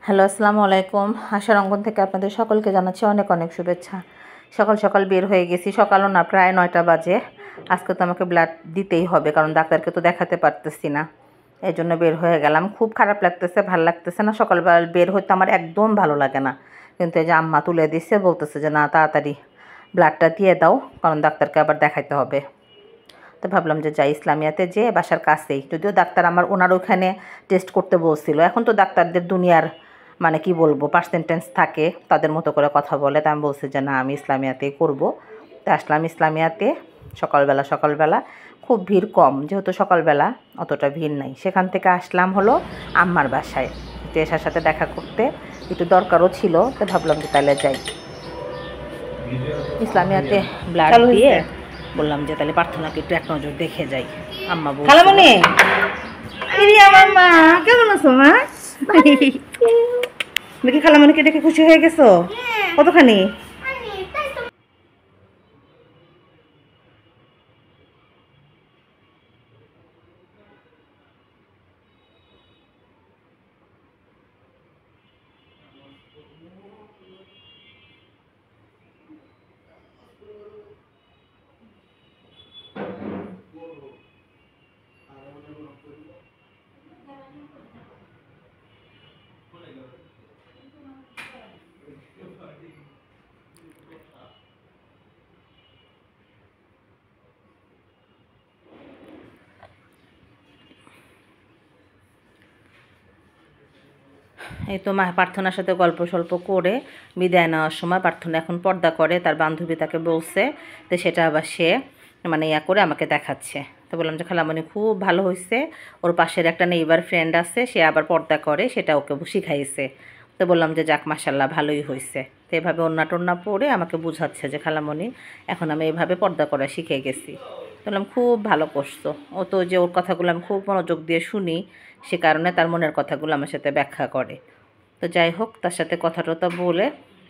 Hello, আসসালামু আলাইকুম। আশার অঙ্গন থেকে আপনাদের সকলকে জানাচ্ছি অনেক অনেক শুভেচ্ছা। সকাল সকাল বের হয়ে গেছি, সকালও না প্রায় 9টা বাজে। আজকে তো আমাকে ব্লাড দিতেই হবে, কারণ ডাক্তারকে তো দেখাতে পারতেছি না। এই জন্য বের হয়ে গেলাম। খুব খারাপ লাগতেছে, ভালো লাগতেছে না। সকালবেলা বের হইতে আমার একদম ভালো লাগে না, কিন্তু এই যে আম্মা তুলে দিচ্ছে, বলতেছে যে না তাড়াতাড়ি ব্লাডটা দিয়ে দাও, কারণ ডাক্তারকে আবার দেখাইতে হবে। তো ভাবলাম যে যাই ইসলামিয়াতে, যে বাসার কাছেই, যদিও ডাক্তার আমার ওনার ওখানে টেস্ট করতে বলছিল। এখন তো ডাক্তারদের দুনিয়ার মানে কি বলবো পার্সেন্টেজ থাকে, তাদের মতো করে কথা বলে। তা আমি বলছি যে না, আমি ইসলামিয়াতেই করব। তো আসলাম ইসলামিয়াতে। সকালবেলা খুব ভিড় কম, যেহেতু সকালবেলা অতটা ভিড় নাই। সেখান থেকে আসলাম হলো আম্মার বাসায়, এসার সাথে দেখা করতে। একটু দরকারও ছিল, তো ভাবলাম যে তাহলে যাই ইসলামিয়াতে ব্লাড দিয়ে। বললাম যে তাহলে প্রার্থনাকে একটু এক নজর দেখে যাই। আম্মা বলছিল খালামণি, আমার মা কেমন আছো মা? দেখি খালামণিকে দেখে খুশি হয়ে গেছো কতখানি? এই তো মা প্রার্থনার সাথে গল্প স্বল্প করে বিদায় নেওয়ার সময়, প্রার্থনা এখন পর্দা করে, তার বান্ধবী তাকে বলছে, তো সেটা আবার সে মানে ইয়া করে আমাকে দেখাচ্ছে। তো বললাম যে খালামণি খুব ভালো হয়েছে, ওর পাশের একটা নেইবার ফ্রেন্ড আছে, সে আবার পর্দা করে, সেটা ওকে শিখাইছে। তো বললাম যে যাক মাশাল্লাহ ভালোই হয়েছে। তো এভাবে ওড়না টোড়না পরে আমাকে বুঝাচ্ছে যে খালামণি এখন আমি এভাবে পর্দা করা শিখে গেছি। বললাম খুব ভালো করছো। ও তো যে ওর কথাগুলো আমি খুব মনোযোগ দিয়ে শুনি, সে কারণে তার মনের কথাগুলো আমার সাথে ব্যাখ্যা করে। তো যাই হোক, তার সাথে কথা টথা বলে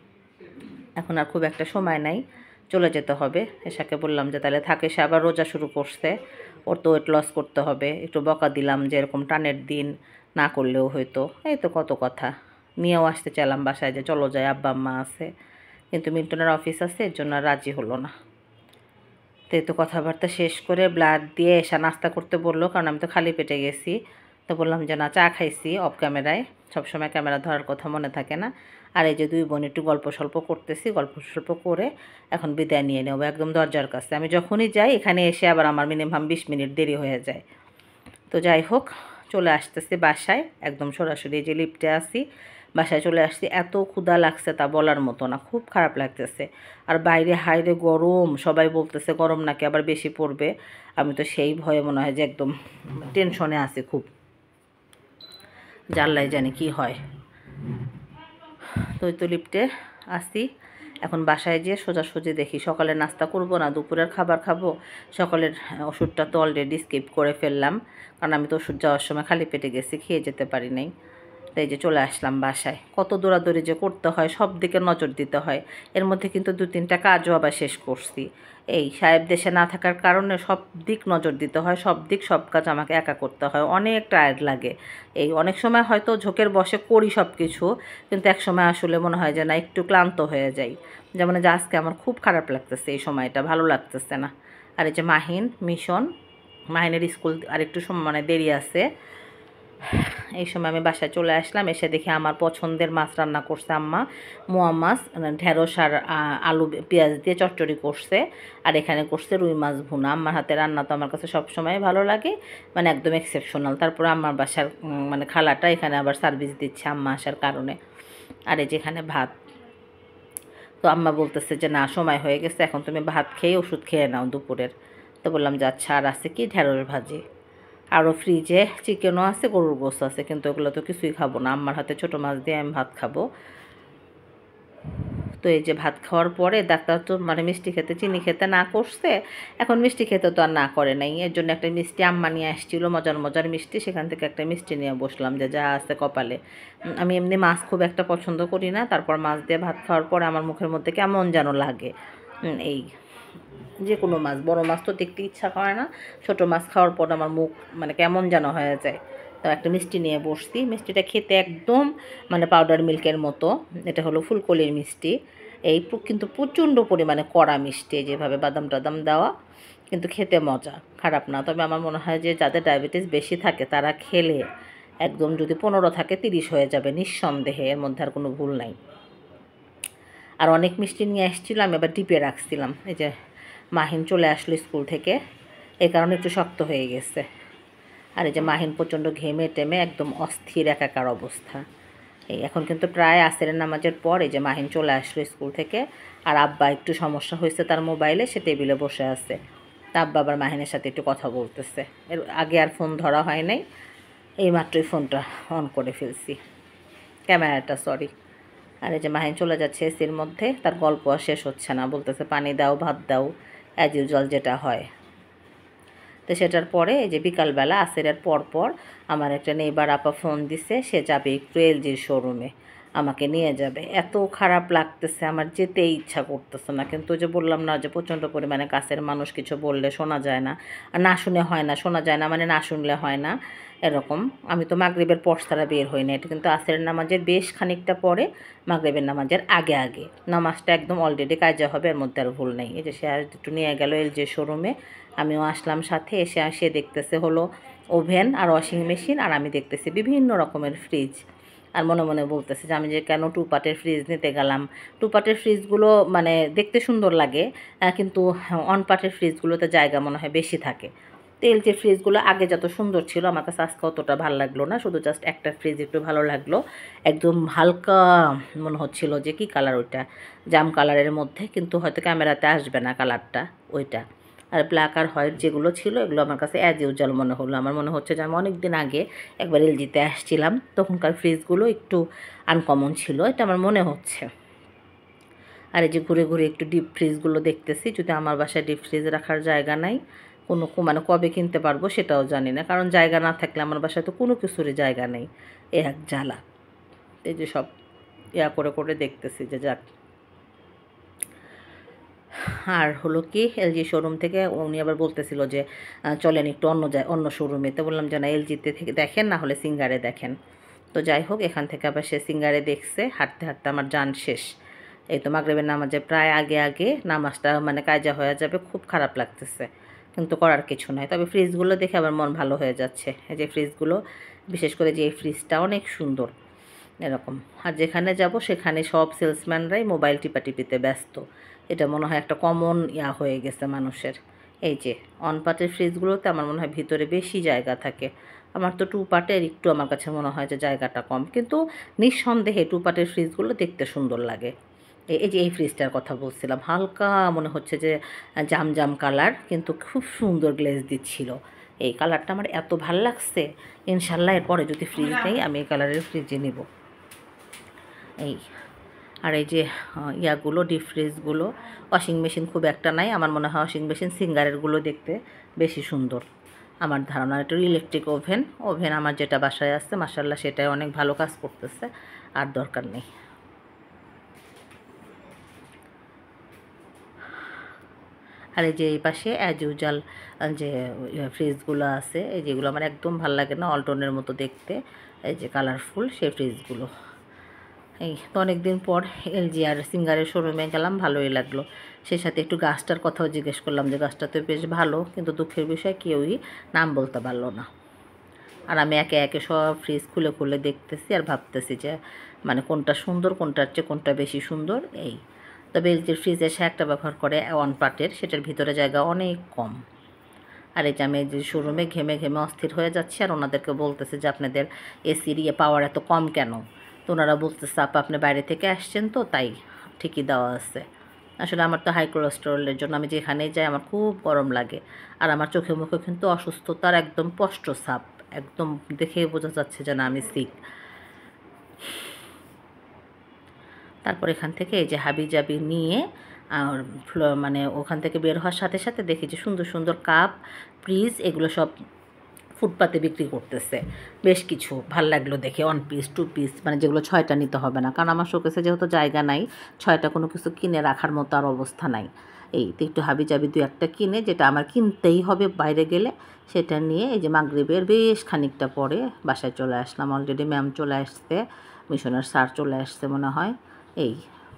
এখন আর খুব একটা সময় নাই, চলে যেতে হবে। এসাকে বললাম যে তাহলে থাকে, সে আবার রোজা শুরু করছে, ওর তো ওয়েট লস করতে হবে। একটু বকা দিলাম যে এরকম টানের দিন না করলেও হয়তো। এই তো কত কথা। নিয়েও আসতে চাইলাম বাসায় যে চলো যাই, আব্বা আম্মা আছে, কিন্তু মিল্টনের অফিস আছে, এর জন্য রাজি হলো না। তো এই তো কথাবার্তা শেষ করে ব্লাড দিয়ে এসা নাস্তা করতে বললো, কারণ আমি তো খালি পেটে গেছি। তো বললাম যে না, চা খাইছি অফ ক্যামেরায়, সবসময় ক্যামেরা ধরার কথা মনে থাকে না। আর এই যে দুই বোন একটু গল্প স্বল্প করতেছি, গল্প স্বল্প করে এখন বিদায় নিয়ে নেবো একদম দরজার কাছে। আমি যখনই যাই এখানে এসে আবার আমার মিনিমাম 20 মিনিট দেরি হয়ে যায়। তো যাই হোক, চলে আসতেছি বাসায়, একদম সরাসরি যে লিফটে আসি, বাসায় চলে আসছি। এত ক্ষুধা লাগছে তা বলার মতো না, খুব খারাপ লাগতেছে। আর বাইরে হাইরে গরম, সবাই বলতেছে গরম নাকি আবার বেশি পড়বে। আমি তো সেই ভয়ে মনে হয় যে একদম টেনশনে আছি খুব, জানলাই জানি কি হয়। তো লিফটে আসি, এখন বাসায় যেয়ে সোজাসুজি দেখি সকালে নাস্তা করব না দুপুরের খাবার খাবো। সকালের ওষুধটা তো অলরেডি স্কিপ করে ফেললাম, কারণ আমি তো ওষুধ যাওয়ার সময় খালি পেটে গেছি, খেয়ে যেতে পারি নাই। তাই যে চলে আসলাম বাসায়। কত দৌড়াদৌড়ি যে করতে হয়, সব দিকে নজর দিতে হয়। এর মধ্যে কিন্তু 2-3টা কাজও আবার শেষ করছি। এই সাহেব দেশে না থাকার কারণে সব দিক নজর দিতে হয়, সব দিক সব কাজ আমাকে একা করতে হয়, অনেক টায়ার্ড লাগে। এই অনেক সময় হয়তো ঝোঁকের বশে করি সব কিছু, কিন্তু এক সময় আসলে মনে হয় যে না, একটু ক্লান্ত হয়ে যাই। যেমন যে আজকে আমার খুব খারাপ লাগতেছে, এই সময়টা ভালো লাগতেছে না। আর এই যে মাহিনের স্কুল আরেকটু সময় মানে দেরি আছে। এই সময় আমি বাসায় চলে আসলাম, এসে দেখি আমার পছন্দের মাছ রান্না করছে আম্মা। মোয়া মাছ, ঢেঁড়স আর আলু পেঁয়াজ দিয়ে চচ্চড়ি করছে। আর এখানে করছে রুই মাছ ভুনা। আম্মার হাতে রান্না তো আমার কাছে সবসময় ভালো লাগে, মানে একদম এক্সেপশনাল। তারপরে আমার বাসার মানে খালাটা এখানে আবার সার্ভিস দিচ্ছে আম্মা আসার কারণে। আর এই যেখানে ভাত। তো আম্মা বলতেছে যে না, সময় হয়ে গেছে, এখন তুমি ভাত খেয়ে ওষুধ খেয়ে নাও দুপুরের। তো বললাম যে আচ্ছা। আর আছে কি, ঢেঁড়স ভাজি। আরও ফ্রিজে চিকেনও আছে, গরুর গোস্ত আছে, কিন্তু ওগুলো তো কিছুই খাবো না। আম্মার হাতে ছোটো মাছ দিয়ে আমি ভাত খাবো। তো এই যে ভাত খাওয়ার পরে ডাক্তার তো মানে মিষ্টি খেতে, চিনি খেতে না করছে, এখন মিষ্টি খেতে তো আর না করে নাই। এর জন্য একটা মিষ্টি আম্মা নিয়ে আসছিল, মজার মজার মিষ্টি, সেখান থেকে একটা মিষ্টি নিয়ে বসলাম যে যা আছে কপালে। আমি এমনি মাছ খুব একটা পছন্দ করি না, তারপর মাছ দিয়ে ভাত খাওয়ার পরে আমার মুখের মধ্যে কেমন যেন লাগে। এই যে কোনো মাছ, বড় মাছ তো দেখতে ইচ্ছা করে না, ছোটো মাছ খাওয়ার পর আমার মুখ মানে কেমন যেন হয়ে যায়। তো একটা মিষ্টি নিয়ে বসছি। মিষ্টিটা খেতে একদম মানে পাউডার মিল্কের মতো। এটা হলো ফুলকলির মিষ্টি। কিন্তু প্রচণ্ড পরিমাণে কড়া মিষ্টি, যেভাবে বাদাম টাদাম দেওয়া, কিন্তু খেতে মজা, খারাপ না। তবে আমার মনে হয় যে যাদের ডায়াবেটিস বেশি থাকে তারা খেলে একদম, যদি 15 থাকে 30 হয়ে যাবে নিঃসন্দেহে, এর মধ্যে আর কোনো ভুল নাই। আর অনেক মিষ্টি নিয়ে আসছিলো, আমি আবার ডিপে রাখছিলাম। এই যে মাহিন চলে আসলো স্কুল থেকে, এই কারণে একটু শক্ত হয়ে গেছে। আর এই যে মাহিন প্রচণ্ড ঘেমে টেমে একদম অস্থির একাকার অবস্থা। এই এখন কিন্তু প্রায় আসরের নামাজের পর এই যে মাহিন চলে আসলো স্কুল থেকে। আর আব্বা একটু সমস্যা হয়েছে তার মোবাইলে, সে টেবিলে বসে আছে। তা আব্বা আবার মাহিনের সাথে একটু কথা বলতেছে। এর আগে আর ফোন ধরা হয় নাই, এই মাত্রই ফোনটা অন করে ফেলছি, ক্যামেরাটা সরি। আর এই যে মাহিন চলে যাচ্ছে এসির মধ্যে, তার গল্প আর শেষ হচ্ছে না, বলতেছে পানি দাও, ভাত দাও, অ্যাজ ইউজুয়াল যেটা হয়। তো সেটার পরে এই যে বিকালবেলা আসরের পর আমার একটা নেইবার আপা ফোন দিছে, সে যাবে একটু এলজির শোরুমে, আমাকে নিয়ে যাবে। এত খারাপ লাগতেছে, আমার যেতেই ইচ্ছা করতেছে না, কিন্তু যে বললাম না যে প্রচণ্ড পরিমাণে কাছের মানুষ কিছু বললে শোনা যায় না, আর না শুনে হয় না, শোনা যায় না মানে না শুনলে হয় না এরকম। আমি তো মাগরিবের পর ছাড়া বের হই না, এটা কিন্তু আসরের নামাজের বেশ খানিকটা পরে, মাগরিবের নামাজের আগে আগে। নামাজটা একদম অলরেডি কাজে হবে, এর মধ্যে আর ভুল নেই। এই যে সে আর একটু নিয়ে গেল এলজির শোরুমে, আমিও আসলাম সাথে। সে দেখতেছে হলো ওভেন আর ওয়াশিং মেশিন, আর আমি দেখতেছি বিভিন্ন রকমের ফ্রিজ। আর মনে মনে বলতেছে যে আমি যে কেন 2 পার্টের ফ্রিজ নিতে গেলাম। 2 পার্টের ফ্রিজগুলো মানে দেখতে সুন্দর লাগে, কিন্তু 1 পার্টের ফ্রিজগুলোতে জায়গা মনে হয় বেশি থাকে। তেল যে ফ্রিজগুলো আগে যত সুন্দর ছিল, আমার কাছে আজকে অতটা ভালো লাগলো না, শুধু জাস্ট একটা ফ্রিজ একটু ভালো লাগলো। একদম হালকা মনে হচ্ছিল যে কি কালার ওইটা, জাম কালারের মধ্যে, কিন্তু হয়তো ক্যামেরাতে আসবে না কালারটা ওইটা। আর ব্ল্যাক আর হোয়াইট যেগুলো ছিল এগুলো আমার কাছে অ্যাজ ইউজুয়াল মনে হলো। আমার মনে হচ্ছে যে আমি অনেক দিন আগে একবার এলজিতে আসছিলাম, তখনকার ফ্রিজগুলো একটু আনকমন ছিল, এটা আমার মনে হচ্ছে। আর এই যে ঘুরে ঘুরে একটু ডিপ ফ্রিজগুলো দেখতেছি, যদি আমার বাসায় ডিপ ফ্রিজ রাখার জায়গা নাই, মানে কবে কিনতে পারবো সেটাও জানি না, কারণ জায়গা না থাকলে আমার বাসায় তো কোনো কিছুরই জায়গা নেই, এ এক জ্বালা। এই যে সব করে করে দেখতেছি যে যাক। আর হলো কি, এলজি শোরুম থেকে উনি আবার বলতেছিল যে চলেন একটু অন্য শোরুমে। তো বললাম যে না, এলজিতে থেকে দেখেন, না হলে সিঙ্গারে দেখেন। তো যাই হোক, এখান থেকে আবার সে সিঙ্গারে দেখছে। হাঁটতে হাঁটতে আমার জান শেষ। এই তো মাগরিবের নামাজে প্রায় আগে আগে নামাজটা মানে কাজা হয়ে যাবে, খুব খারাপ লাগতেছে, কিন্তু করার কিছু নাই। তবে ফ্রিজগুলো দেখে আবার মন ভালো হয়ে যাচ্ছে। এই যে ফ্রিজগুলো, বিশেষ করে যে এই ফ্রিজটা অনেক সুন্দর এরকম। আর যেখানে যাব সেখানে সব সেলসম্যানরাই মোবাইল টিপাটিপিতে ব্যস্ত, এটা মনে হয় একটা কমন হয়ে গেছে মানুষের। এই যে অন পার্টের ফ্রিজগুলোতে আমার মনে হয় ভিতরে বেশি জায়গা থাকে, আমার তো 2 পার্টের একটু আমার কাছে মনে হয় যে জায়গাটা কম, কিন্তু নিঃসন্দেহে 2 পার্টের ফ্রিজগুলো দেখতে সুন্দর লাগে। এই যে এই ফ্রিজটার কথা বলছিলাম, হালকা মনে হচ্ছে যে জাম জাম কালার, কিন্তু খুব সুন্দর গ্লেজ দিচ্ছিল। এই কালারটা আমার এত ভাল লাগছে, ইনশাল্লাহ এরপরে যদি ফ্রিজ নেই আমি এই কালারের ফ্রিজে নিব। এই আর এই যে ইয়াগুলো, ডিপ ফ্রিজগুলো, ওয়াশিং মেশিন খুব একটা নাই, আমার মনে হয় ওয়াশিং মেশিন সিঙ্গারেরগুলো দেখতে বেশি সুন্দর আমার ধারণা। এটা ইলেকট্রিক ওভেন আমার যেটা বাসায় আছে মাশাআল্লাহ, সেটাই অনেক ভালো কাজ করতেছে, আর দরকার নেই। আর এই যে এই পাশে অ্যাজ ইউজুয়াল যে ফ্রিজগুলো আছে, এই যেগুলো আমার একদম ভালো লাগে না, অল্টনের মতো দেখতে, এই যে কালারফুল সেই ফ্রিজগুলো। এই তো অনেক দিন পর এলজি আর সিঙ্গারের শোরুমে গেলাম, ভালোই লাগলো। সেই সাথে একটু গাছটার কথাও জিজ্ঞেস করলাম যে গাছটা তো বেশ ভালো, কিন্তু দুঃখের বিষয় কেউই নাম বলতে পারলো না। আর আমি একে একে সব ফ্রিজ খুলে খুলে দেখতেছি আর ভাবতেছি যে মানে কোনটা সুন্দর, কোনটার চেয়ে কোনটা বেশি সুন্দর। এই তবে এলজির ফ্রিজ এসে একটা ব্যবহার করে 1 পার্টের, সেটার ভিতরে জায়গা অনেক কম। আর এই যে আমি যে শোরুমে ঘেমে ঘেমে অস্থির হয়ে যাচ্ছি, আর ওনাদেরকে বলতেছে যে আপনাদের এসির পাওয়ার এত কম কেন। তো ওনারা বলতেছে আপনি বাইরে থেকে আসছেন তো তাই, ঠিকই দেওয়া আছে। আসলে আমার তো হাই কোলেস্টেরলের জন্য আমি যেখানেই যাই আমার খুব গরম লাগে, আর আমার চোখে মুখে কিন্তু অসুস্থতার একদম স্পষ্ট ছাপ, একদম দেখে বোঝা যাচ্ছে যে না আমি সিক। তারপর এখান থেকে এই যে হাবিজাবি নিয়ে আর মানে ওখান থেকে বের হওয়ার সাথে সাথে দেখি যে সুন্দর সুন্দর কাপ, ফ্রিজ, এগুলো সব ফুটপাতে বিক্রি করতেছে। বেশ কিছু ভাল লাগলো দেখে, 1 পিস 2 পিস, মানে যেগুলো 6টা নিতে হবে না, কারণ আমার শোকেসে যেহেতু জায়গা নাই, 6টা কোনো কিছু কিনে রাখার মতো আর অবস্থা নাই। এই তো একটু হাবিজাবি 2-1টা কিনে, যেটা আমার কিনতেই হবে বাইরে গেলে, সেটা নিয়ে এই যে মাগরিবের বেশ খানিকটা পরে বাসায় চলে আসলাম। অলরেডি ম্যাম চলে আসছে, মিশনের স্যার চলে আসছে মনে হয়। এই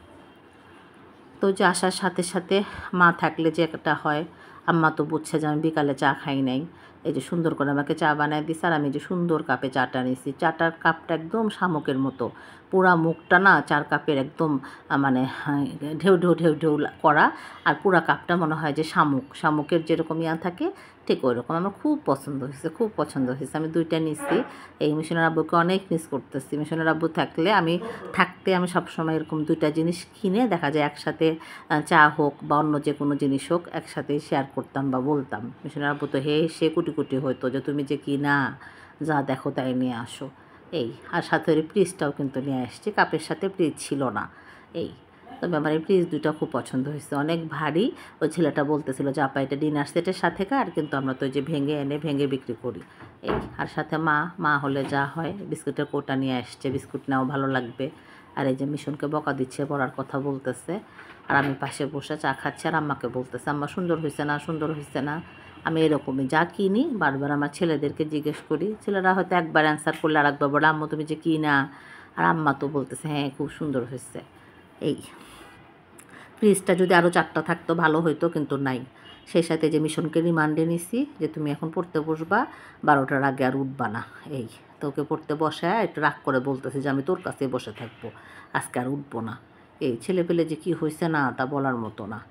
তো যে আসার সাথে সাথে মা থাকলে যে একটা হয়, আম্মা তো বুঝছে যে আমি বিকালে চা খাই নাই। এই যে সুন্দর করে আমাকে চা বানায় দিচ্ছে, আর আমি যে সুন্দর কাপে চাটা নিয়েছি। চাটার কাপটা একদম শামুকের মতো, পুরা মুখটা না চার কাপের একদম মানে ঢেউ ঢেউ ঢেউ ঢেউ করা, আর পুরা কাপটা মনে হয় যে শামুকের যেরকম ইয়া থাকে ঠিক ওই রকম। আমার খুব পছন্দ হয়েছে, খুব পছন্দ হয়েছে। আমি 2টা নিচ্ছি। এই মিশনের আব্বুকে অনেক মিস করতেছি। মিশনের আব্বু থাকলে আমি সবসময় এরকম 2টা জিনিস কিনে দেখা যায় একসাথে চা হোক বা অন্য যে কোনো জিনিস হোক একসাথেই শেয়ার করতাম বা বলতাম। মিশনের আব্বু তো সে কুটি কুটি হইতো যে তুমি যে কি না যা দেখো তাই নিয়ে আসো। এই আর সাথে ওই ফ্রিজটাও কিন্তু নিয়ে আসছি, কাপের সাথে ফ্রিজ ছিল না। এই তবে আমার এই ফ্রিজ 2টা খুব পছন্দ হয়েছে, অনেক ভারী। ওই ছেলেটা বলতেছিল যে আপা এটা ডিনার সেটের সাথে কার, কিন্তু আমরা তো ওই যে ভেঙে এনে ভেঙে বিক্রি করি। এই আর সাথে মা হলে যা হয় বিস্কুটের কোটা নিয়ে আসছে, বিস্কুট নাও ভালো লাগবে। আর এই যে মিশনকে বকা দিচ্ছে, পড়ার কথা বলতেছে, আর আমি পাশে বসে চা খাচ্ছি, আর আম্মাকে বলতেছে আম্মা সুন্দর হয়েছে না, সুন্দর হয়েছে না। আমি এরকমই যা কিনি বারবার আমার ছেলেদেরকে জিজ্ঞেস করি। ছেলেরা হয়তো একবার অ্যান্সার করলে আর একবার বলে আম্মু তুমি যে কি না, আর আম্মা তো বলতেছে হ্যাঁ খুব সুন্দর হয়েছে। এই ফ্রিজটা যদি আরও 4টা থাকতো ভালো হইতো, কিন্তু নাই। সেই সাথে যে মিশনকে রিমান্ডে নিছি যে তুমি এখন পড়তে বসবা, 12টার আগে আর উঠবা না। এই তো ওকে পড়তে বসায় একটু রাগ করে বলতেছি যে আমি তোর কাছেই বসে থাকবো, আজকে আর উঠবো না। এই ছেলে পেলে যে কী হয়েছে না তা বলার মতো না।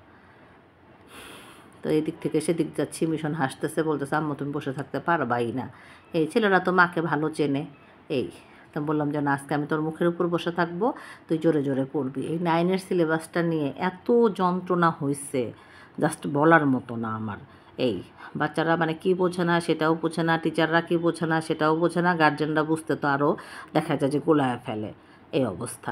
তো এই দিক থেকে সেদিক যাচ্ছি, মিশন হাসতেছে, বলতেছে আম্মু তুমি বসে থাকতে পারবাই না। এই ছেলেরা তো মাকে ভালো চেনে। এই তো বললাম যে না আজকে আমি তোর মুখের উপর বসে থাকবো, তুই জোরে জোরে পড়বি। এই 9-এর সিলেবাসটা নিয়ে এত যন্ত্রণা হয়েছে জাস্ট বলার মতো না আমার। এই বাচ্চারা মানে কী বোঝে না সেটাও বোঝে না, টিচাররা কী বোঝে না সেটাও বোঝে না, গার্জেনরা বুঝতে তো আরও দেখা যায় যে গোলায় ফেলে, এই অবস্থা।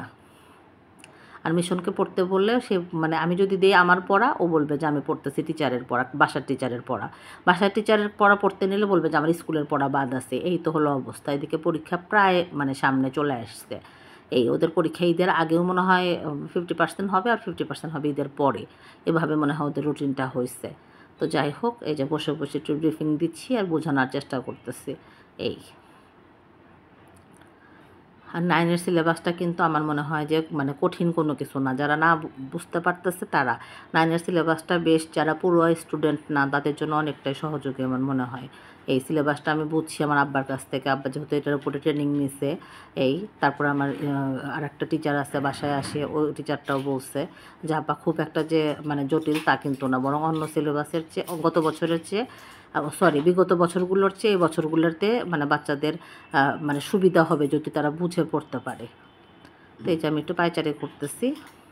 আর মিশনকে পড়তে বললে সে মানে আমি যদি দিই আমার পড়া, ও বলবে যে আমি পড়তেছি টিচারের পড়া, বাসার টিচারের পড়া। বাসার টিচারের পড়া পড়তে নিলে বলবে যে আমার স্কুলের পড়া বাদ আছে। এই তো হলো অবস্থা। এদিকে পরীক্ষা প্রায় মানে সামনে চলে আসছে। এই ওদের পরীক্ষা ঈদের আগেও মনে হয় 50% হবে, আর 50% হবে ঈদের পরে। এভাবে মনে হয় ওদের রুটিনটা হয়েছে। তো যাই হোক, এই যে বসে বসে একটু ব্রিফিং দিচ্ছি আর বোঝানোর চেষ্টা করতেছি। এই আর 9-এর সিলেবাসটা কিন্তু আমার মনে হয় যে মানে কঠিন কোনো কিছু না, যারা না বুঝতে পারতেছে তারা। 9-এর সিলেবাসটা বেশ, যারা পুরো স্টুডেন্ট না তাদের জন্য অনেকটাই সহযোগী আমার মনে হয়। এই সিলেবাসটা আমি বুঝছি আমার আব্বার কাছ থেকে, আব্বা যেহেতু এটার উপরে ট্রেনিং নিছে। এই তারপরে আমার আর একটা টিচার আছে বাসায় আসে, ওই টিচারটাও বলছে যে আব্বা খুব একটা যে মানে জটিল তা কিন্তু না, বরং অন্য সিলেবাসের চেয়ে গত বছরের চেয়ে বিগত বছরগুলোর চেয়ে এই বছরগুলোতে মানে বাচ্চাদের মানে সুবিধা হবে যদি তারা বুঝে পড়তে পারে। তো এই যে আমি একটু পায়চারি করতেছি।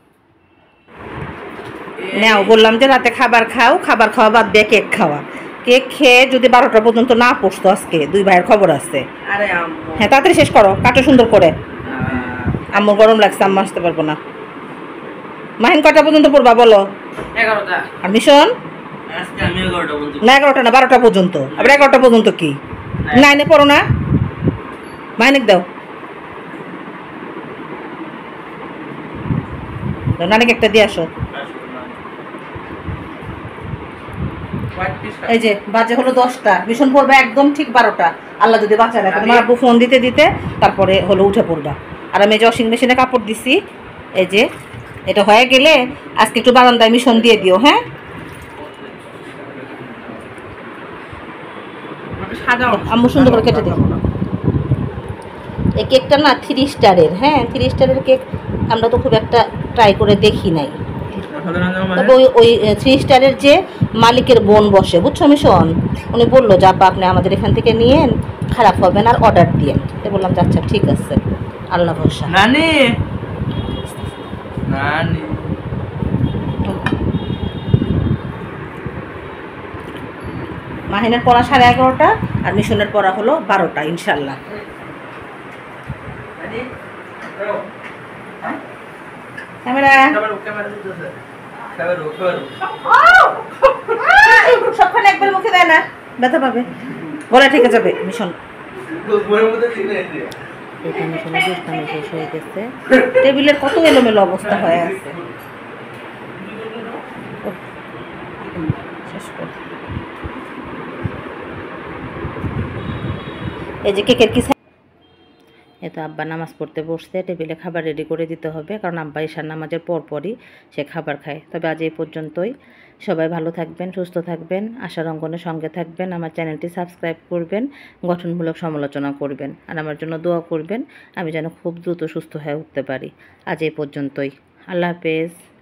নাও বললাম যে রাতে খাবার খাও, খাবার খাওয়া বাদ দিয়ে কেক খাওয়া। কেক খেয়ে যদি 12টা পর্যন্ত না পড়তো, আজকে 2 ভাইয়ের খবর আছে। আরে আম্মু হ্যাঁ তাড়াতাড়ি শেষ করো, কাটো সুন্দর করে। আম্মুর গরম লাগছে, আম্মু আসতে পারবো না। মাহিন কটা পর্যন্ত পড়বা বলো? 11টা। আর মিশন? আজকে আমি 11টা পর্যন্ত। না 11টা না, 12টা পর্যন্ত। আবার 11টা পর্যন্ত কি 9-এ পড়ো না? মাহিনিক দাও, নানিকে একটা দিয়ে আসো। এই যে বাজে হলো 10টা, মিশন পড়বে একদম ঠিক 12টা, আল্লাহ যদি বাঁচায় রাখে। তোমার আব্বু ফোন দিতে দিতে তারপরে হলো উঠে পড়বা। আর আমি যে ওয়াশিং মেশিনে কাপড় দিছি, এই যে এটা হয়ে গেলে আজকে একটু বারান্দায় মিশন দিয়ে দিও। হ্যাঁ আম্মু সুন্দর করে কেটে দিও। এই কেকটা না 3 স্টারের, হ্যাঁ 3 স্টারের কেক আমরা তো খুব একটা ট্রাই করে দেখি নাই। তবে ওই 3 স্টারের যে মালিকের বোন বসে, বুঝছো মিশন, উনি বললো যে আপা আপনি আমাদের এখান থেকে নিয়েন, খারাপ হবে না, আর অর্ডার দিয়েন। তো বললাম যে আচ্ছা ঠিক আছে, আল্লাহ ভরসা। নানি নানি মাহিনের পড়া 11:30, আর মিশনের পড়া হলো 12টা ইনশাল্লাহ। নানি ক্যামেরা ক্যামেরা দিতেছে, ক্যামেরা সবখানে একবার মুখে দেয় না, ব্যথা পাবে, গলা ঠিক যাবে। মিশন এটা মিশনের দুষ্টামি শেষ হয়ে গেছে। টেবিলের কত এলোমেলো অবস্থা হয়ে আছে। শেষ করি। এই যে কেকের কি এই তো আব্বা নামাজ পড়তে বসছে, টেবিলে খাবার রেডি করে দিতে হবে, কারণ আব্বা ঈশার নামাজের পরপরই সে খাবার খায়। তবে আজ এই পর্যন্তই। সবাই ভালো থাকবেন, সুস্থ থাকবেন, আশার অঙ্গনের সঙ্গে থাকবেন, আমার চ্যানেলটি সাবস্ক্রাইব করবেন, গঠনমূলক সমালোচনা করবেন, আর আমার জন্য দোয়া করবেন আমি যেন খুব দ্রুত সুস্থ হয়ে উঠতে পারি। আজ এই পর্যন্তই। আল্লাহ হাফেজ।